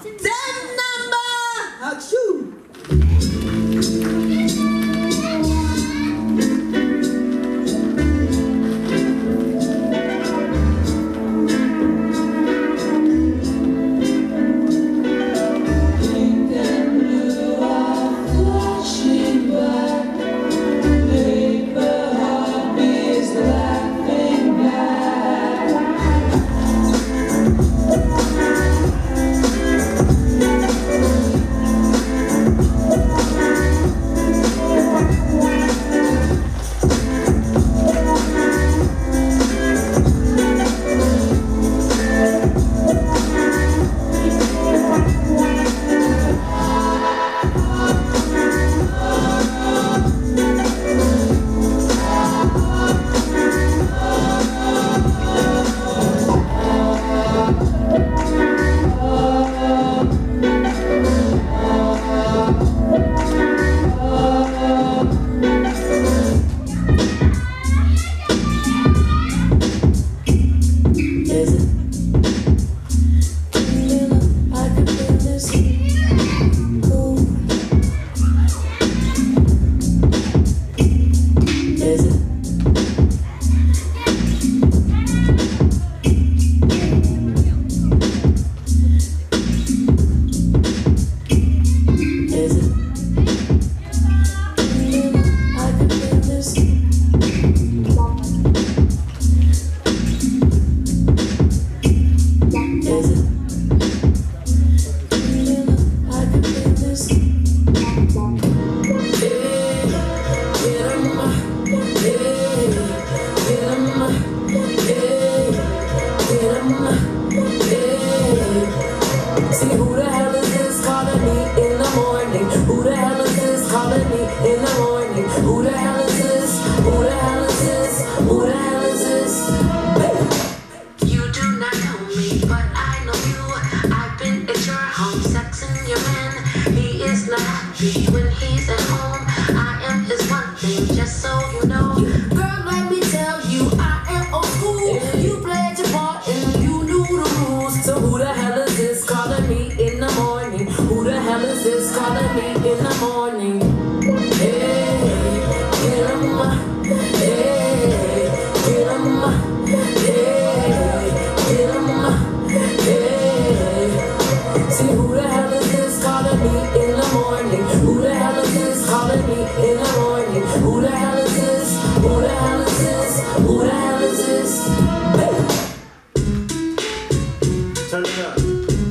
10 number! Action! See, who the hell is this calling me in the morning? Who the hell is this calling me in the morning? Who the hell is this? Who the hell is this? Who the hell is this? Baby. You do not know me, but I know you. I've been at your home, sexing your man. He is not happy when he's at home. I am his one thing, just so you know. Girl, let me tell you, I am old school. You played your part and you knew the rules. So who the hell is this calling me in the morning? Who the hell is this calling me in the morning? Hey, get 'em up. Hey, get 'em up. Hey, get 'em up. Hey. See, who the hell is this calling me in the morning? Who the hell is this calling me in the morning? Who the hell is this? Who the hell is this? Who the hell is this? Baby. Turn it up.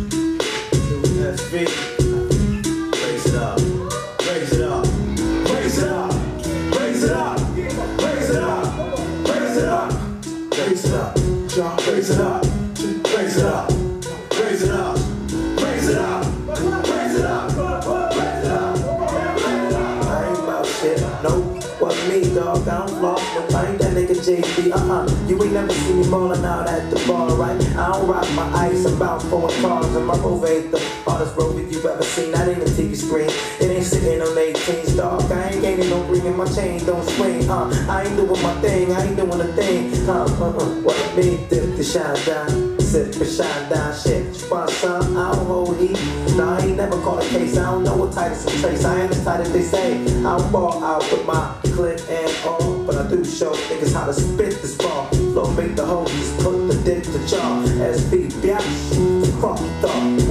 SV. Raise it up. Raise it up. Raise it up. Raise it up. Raise it up. Raise it up. Raise it up. Jump. Raise it up. Raise it up. Raise it up. Raise it up. Raise it up. Raise it up. I ain't about shit. Nope. Wasn't me, dog. I don't floss. Nope. I ain't that nigga JB. You ain't never seen me ballin' out at the bar, right? I don't rock my ice. I'm about foreign cars and my Rover ain't the hardest rover you've ever seen. That ain't a TV screen. It ain't sitting on 18s, dog. I ain't gaining no ring and my chain don't swing. I ain't doing my thing. I ain't doing a thing. What it mean? Dip the shine down. Sip the shine down. Shit. Spot some. I don't hold heat. Nah, I ain't never caught a case. I don't know what tight is some trace. I ain't as tight as they say. I don't ball out with my clip and all, but I do show niggas how to spit this ball. Flow make the hoes put the dick to jaw. SV, biatch, funky thought.